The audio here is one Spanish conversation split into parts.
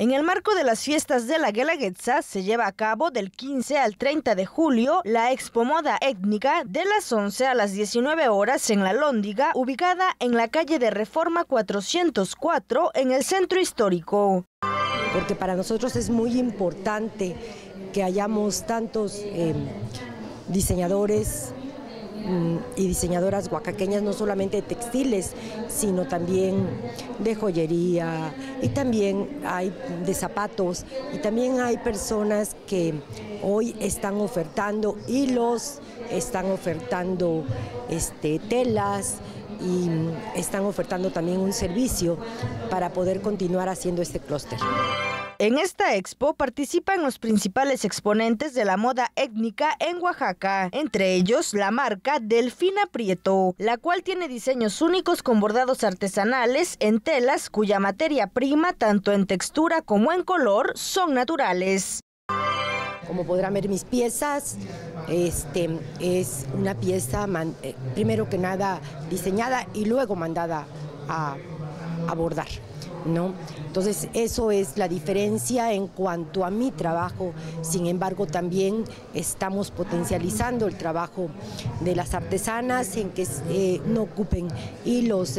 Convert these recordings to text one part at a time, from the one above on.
En el marco de las fiestas de la Guelaguetza se lleva a cabo del 15 al 30 de julio la Expo Moda Étnica de las 11 a las 19 horas en La Lóndiga, ubicada en la calle de Reforma 404 en el centro histórico. Porque para nosotros es muy importante que hayamos tantos diseñadores y diseñadoras oaxaqueñas, no solamente de textiles, sino también de joyería, y también hay de zapatos, y también hay personas que hoy están ofertando hilos, están ofertando telas, y están ofertando también un servicio para poder continuar haciendo este clúster. En esta expo participan los principales exponentes de la moda étnica en Oaxaca, entre ellos la marca Delfina Prieto, la cual tiene diseños únicos con bordados artesanales en telas cuya materia prima, tanto en textura como en color, son naturales. Como podrán ver mis piezas, es una pieza primero que nada diseñada y luego mandada a bordar, ¿no? Entonces eso es la diferencia en cuanto a mi trabajo. Sin embargo, también estamos potencializando el trabajo de las artesanas en que no ocupen hilos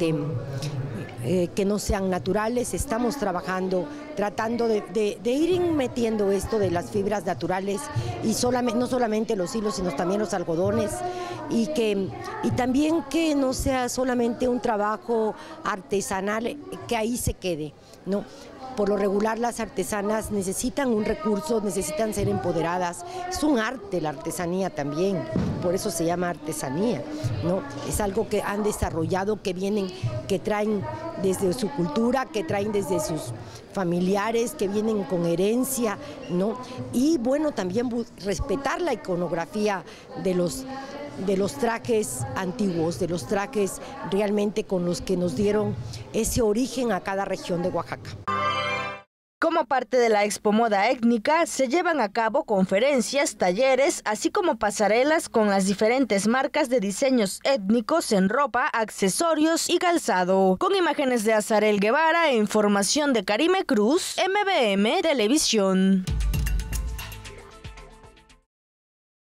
que no sean naturales. Estamos trabajando, tratando de ir metiendo esto de las fibras naturales y no solamente los hilos, sino también los algodones, y también que no sea solamente un trabajo artesanal que ahí se quede, ¿no? Por lo regular las artesanas necesitan un recurso, necesitan ser empoderadas. Es un arte la artesanía también, por eso se llama artesanía, ¿no? Es algo que han desarrollado, que traen desde su cultura, que traen desde sus familiares, que vienen con herencia, ¿no? Y bueno, también respetar la iconografía de los trajes antiguos, de los trajes realmente con los que nos dieron ese origen a cada región de Oaxaca. Como parte de la Expo Moda Étnica, se llevan a cabo conferencias, talleres, así como pasarelas con las diferentes marcas de diseños étnicos en ropa, accesorios y calzado. Con imágenes de Azarel Guevara e información de Karime Cruz, MBM Televisión.